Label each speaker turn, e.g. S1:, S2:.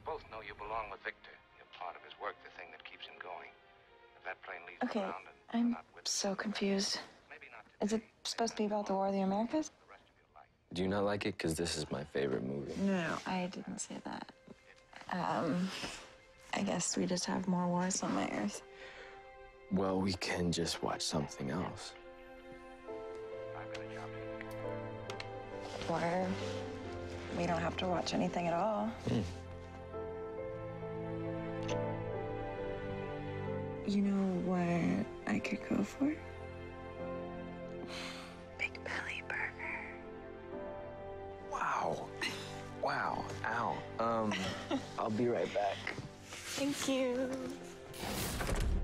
S1: both know you belong with Victor. You're part of his work, the thing that keeps him going. If that plane leaves
S2: Okay,
S1: ground and
S2: I'm
S1: not with
S2: so confused.
S1: maybe not today,
S2: Is it supposed to be about the War of the Americas?
S1: the rest of your life.
S3: Do you not like it? Because this is my favorite movie.
S2: No, I didn't say that. I guess we just have more wars on my Earth.
S3: Well, we can just watch something else.
S1: I've got a job to do.
S2: Or we don't have to watch anything at all. You know what I could go for? Big Belly Burger.
S3: Wow. Wow. Ow. I'll be right back.
S2: Thank you.